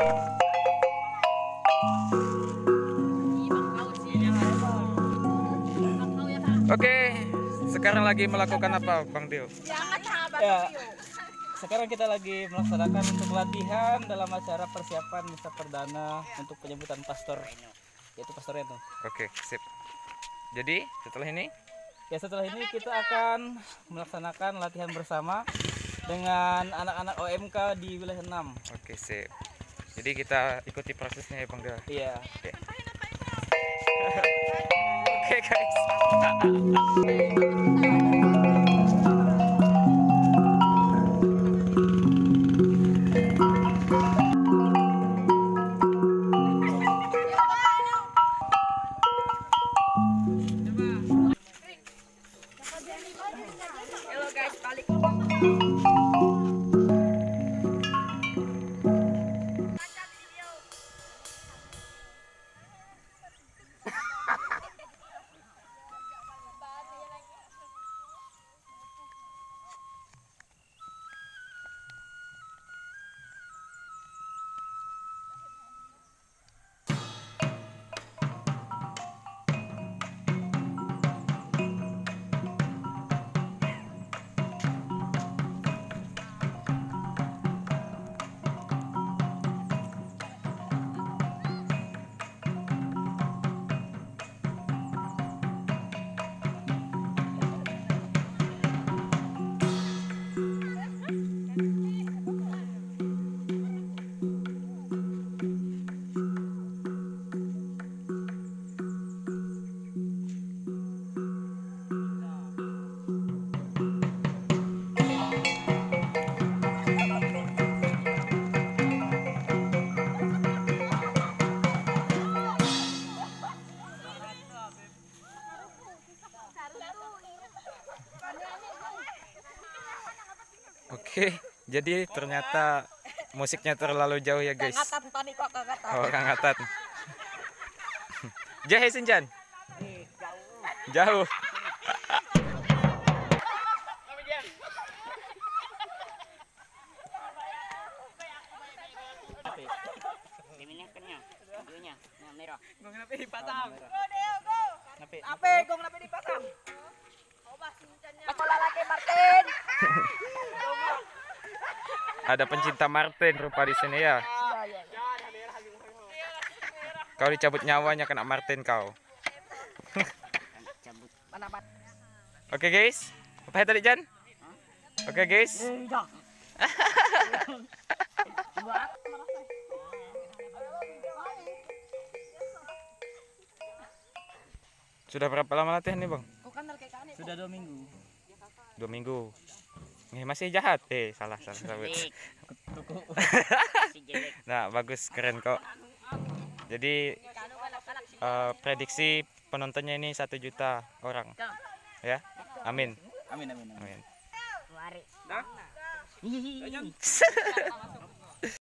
Oke, sekarang lagi melakukan apa, Bang Dio? Ya, sekarang kita lagi melaksanakan untuk latihan dalam acara persiapan misa perdana untuk penyebutan pastor, yaitu Pastor Reno. Oke, sip. Jadi setelah ini? Ya, setelah ini kita akan melaksanakan latihan bersama dengan anak-anak OMK di wilayah 6. Oke, sip. Jadi kita ikuti prosesnya ya, Bang Dio? Iya. Oke. Oke, guys. Halo guys, balik. Oke, jadi ternyata musiknya terlalu jauh ya, guys. Oh, kangatan. Jahe Sinjan. Jauh. Martin. Ada pencinta Martin rupa di sini ya. Kau dicabut nyawanya kena Martin kau. Oke guys, apa ya tadi Jan? Oke guys. Sudah berapa lama latihan nih Bang? Sudah 2 minggu. 2 minggu. Nih masih jahat. Salah sabut. Nah, bagus, keren kok. Jadi prediksi penontonnya ini 1 juta orang. Ya. Amin. Amin. Amin.